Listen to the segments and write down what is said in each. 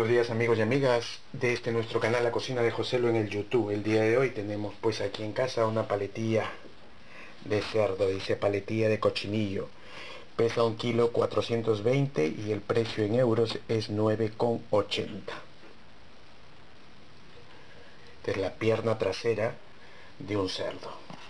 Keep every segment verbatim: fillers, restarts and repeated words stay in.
buenos días amigos y amigas de este nuestro canal La Cocina de Joselo en el YouTube. El día de hoy tenemos pues aquí en casa una paletilla de cerdo, dice paletilla de cochinillo. Pesa un kilo cuatrocientos veinte y el precio en euros es nueve con ochenta. Esta es la pierna trasera de un cerdo.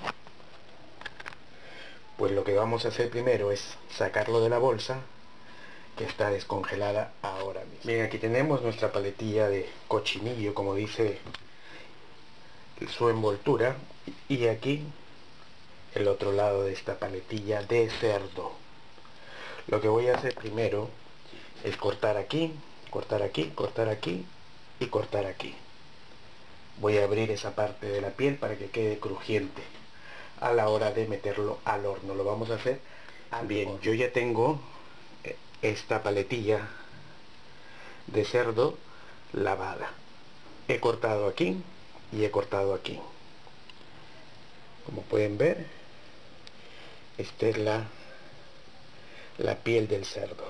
Pues lo que vamos a hacer primero es sacarlo de la bolsa, que está descongelada ahora mismo. Bien, aquí tenemos nuestra paletilla de cochinillo, como dice su envoltura, y aquí el otro lado de esta paletilla de cerdo. Lo que voy a hacer primero es cortar aquí, cortar aquí, cortar aquí y cortar aquí. Voy a abrir esa parte de la piel para que quede crujiente a la hora de meterlo al horno. Lo vamos a hacer al bien horno. Yo ya tengo esta paletilla de cerdo lavada. He cortado aquí y he cortado aquí. Como pueden ver, esta es la la piel del cerdo.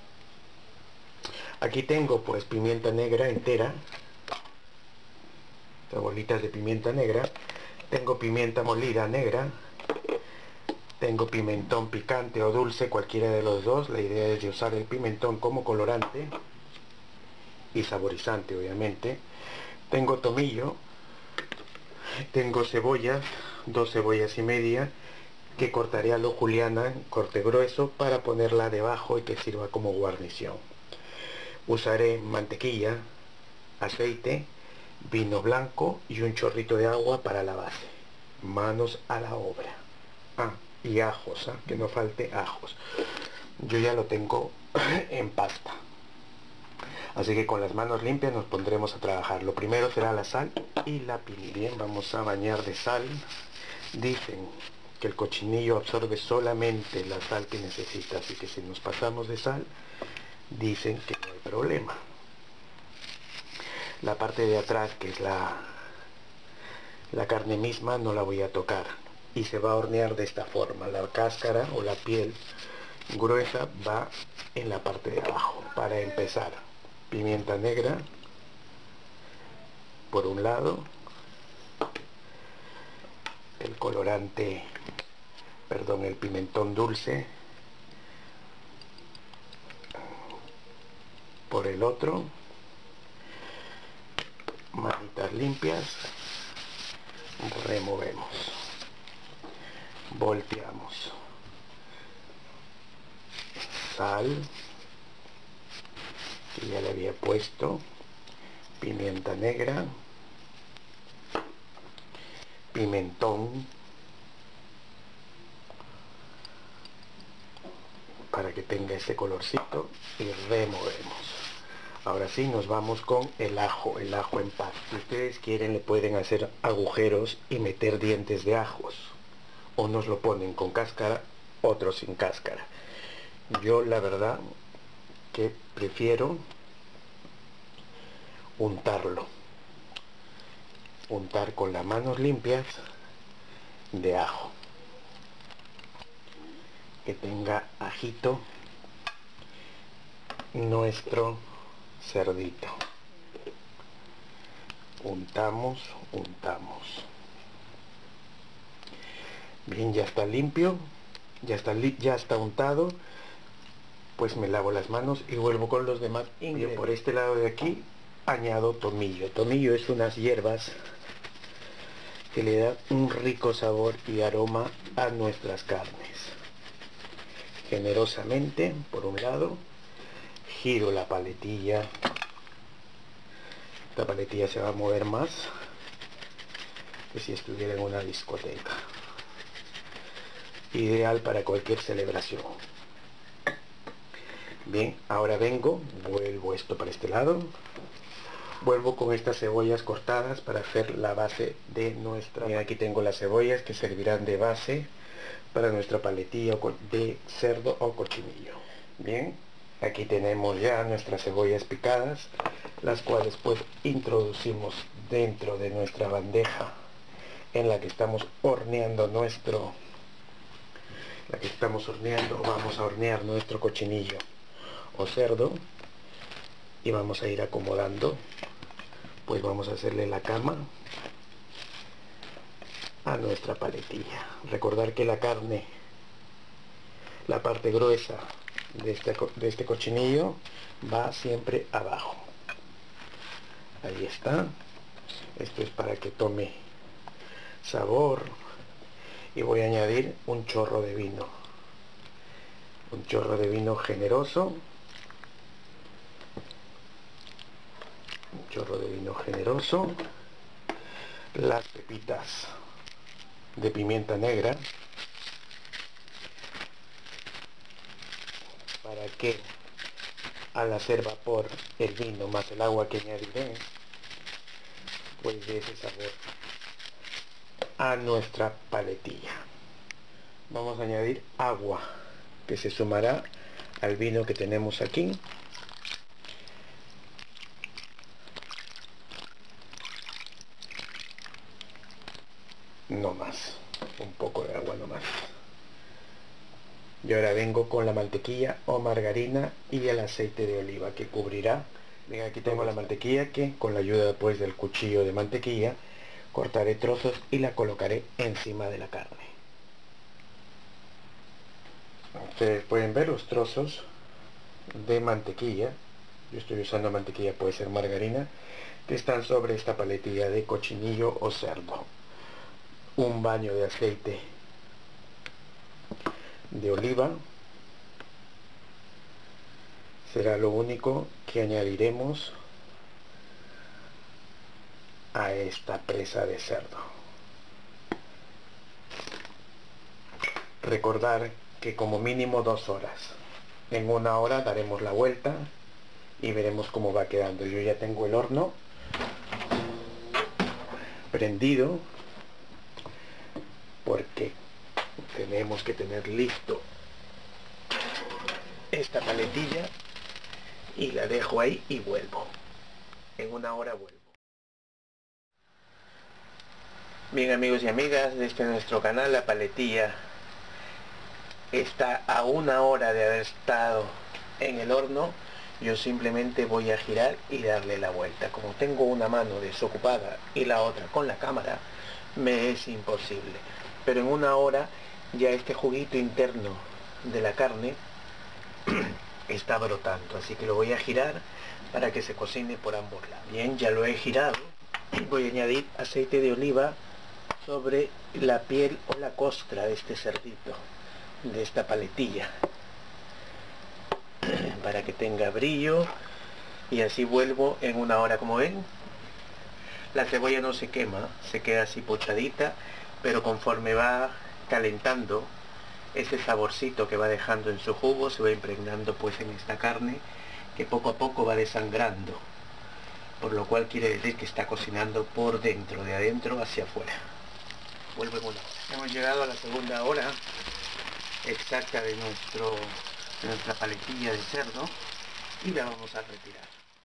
Aquí tengo pues pimienta negra entera, estas bolitas de pimienta negra. Tengo pimienta molida negra, tengo pimentón picante o dulce, cualquiera de los dos. La idea es de usar el pimentón como colorante y saborizante, obviamente. Tengo tomillo, tengo cebollas, dos cebollas y media, que cortaré a lo juliana, corte grueso, para ponerla debajo y que sirva como guarnición. Usaré mantequilla, aceite, vino blanco y un chorrito de agua para la base. Manos a la obra. Ah, y ajos, ¿eh? Que no falte ajos. Yo ya lo tengo en pasta, así que con las manos limpias nos pondremos a trabajar. Lo primero será la sal y la pimienta. Bien, vamos a bañar de sal. Dicen que el cochinillo absorbe solamente la sal que necesita, así que si nos pasamos de sal, dicen que no hay problema. La parte de atrás, que es la, la carne misma, no la voy a tocar y se va a hornear de esta forma. La cáscara o la piel gruesa va en la parte de abajo. Para empezar, pimienta negra por un lado, el colorante, perdón, el pimentón dulce por el otro, manitas limpias, removemos, volteamos, sal, que ya le había puesto, pimienta negra, pimentón, para que tenga ese colorcito, y removemos. Ahora sí, nos vamos con el ajo, el ajo en pasta. Si ustedes quieren, le pueden hacer agujeros y meter dientes de ajos, o nos lo ponen con cáscara, otros sin cáscara. Yo la verdad que prefiero untarlo, untar con las manos limpias de ajo, que tenga ajito nuestro cerdito. Untamos, untamos. Bien, ya está limpio, ya está, li ya está untado. Pues me lavo las manos y vuelvo con los demás ingredientes. Por este lado de aquí añado tomillo. Tomillo es unas hierbas que le dan un rico sabor y aroma a nuestras carnes. Generosamente, por un lado, giro la paletilla. Esta paletilla se va a mover más que si estuviera en una discoteca. Ideal para cualquier celebración. Bien, ahora vengo, vuelvo esto para este lado, vuelvo con estas cebollas cortadas para hacer la base de nuestra... Bien, aquí tengo las cebollas que servirán de base para nuestra paletilla de cerdo o cochinillo. Bien, aquí tenemos ya nuestras cebollas picadas, las cuales pues introducimos dentro de nuestra bandeja en la que estamos horneando nuestro... la que estamos horneando, vamos a hornear nuestro cochinillo o cerdo, y vamos a ir acomodando. Pues vamos a hacerle la cama a nuestra paletilla. Recordar que la carne, la parte gruesa de este, de este cochinillo va siempre abajo. Ahí está. Esto es para que tome sabor. Y voy a añadir un chorro de vino. Un chorro de vino generoso. Un chorro de vino generoso. Las pepitas de pimienta negra, para que al hacer vapor el vino más el agua que añadiré, pues dé ese sabor a nuestra paletilla. Vamos a añadir agua, que se sumará al vino que tenemos aquí. No más, un poco de agua no más. Y ahora vengo con la mantequilla o margarina y el aceite de oliva que cubrirá. Bien, aquí tengo la mantequilla que con la ayuda pues del cuchillo de mantequilla cortaré trozos y la colocaré encima de la carne. Ustedes pueden ver los trozos de mantequilla. Yo estoy usando mantequilla, puede ser margarina, que están sobre esta paletilla de cochinillo o cerdo. Un baño de aceite de oliva será lo único que añadiremos a esta presa de cerdo. Recordar que como mínimo dos horas. En una hora daremos la vuelta y veremos cómo va quedando. Yo ya tengo el horno prendido, porque tenemos que tener listo esta paletilla y la dejo ahí y vuelvo. En una hora vuelvo. Bien, amigos y amigas de este nuestro canal, la paletilla está a una hora de haber estado en el horno. Yo simplemente voy a girar y darle la vuelta. Como tengo una mano desocupada y la otra con la cámara, me es imposible. Pero en una hora ya este juguito interno de la carne está brotando, así que lo voy a girar para que se cocine por ambos lados. Bien, ya lo he girado. Voy a añadir aceite de oliva sobre la piel o la costra de este cerdito, de esta paletilla, para que tenga brillo, y así vuelvo en una hora. Como ven, la cebolla no se quema, se queda así pochadita, pero conforme va calentando, ese saborcito que va dejando en su jugo se va impregnando pues en esta carne, que poco a poco va desangrando, por lo cual quiere decir que está cocinando por dentro, de adentro hacia afuera. Vuelvo en una hora. Hemos llegado a la segunda hora exacta de, nuestro, de nuestra paletilla de cerdo, y la vamos a retirar.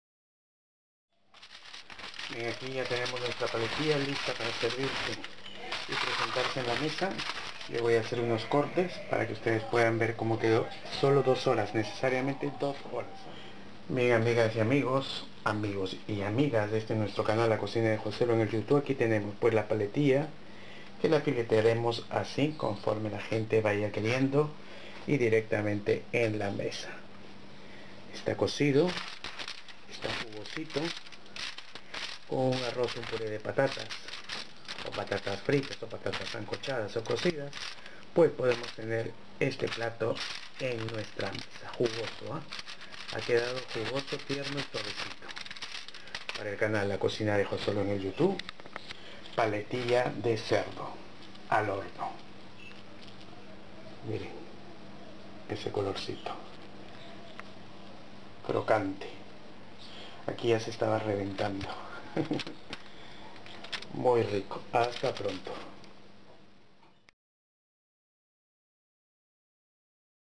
Bien, aquí ya tenemos nuestra paletilla lista para servirse y presentarse en la mesa. Le voy a hacer unos cortes para que ustedes puedan ver cómo quedó. Solo dos horas, necesariamente dos horas. Bien, amigas y amigos, amigos y amigas de este nuestro canal, La Cocina de Joselo en el YouTube, aquí tenemos pues la paletilla, que la filetearemos así conforme la gente vaya queriendo y directamente en la mesa. Está cocido, está jugosito, con un arroz, un puré de patatas, o patatas fritas, o patatas sancochadas o cocidas, pues podemos tener este plato en nuestra mesa. Jugoso, ¿eh? Ha quedado jugoso, tierno y suavecito. Para el canal La Cocina de Joselo en el YouTube, paletilla de cerdo al horno. Miren ese colorcito crocante. Aquí ya se estaba reventando. Muy rico. Hasta pronto.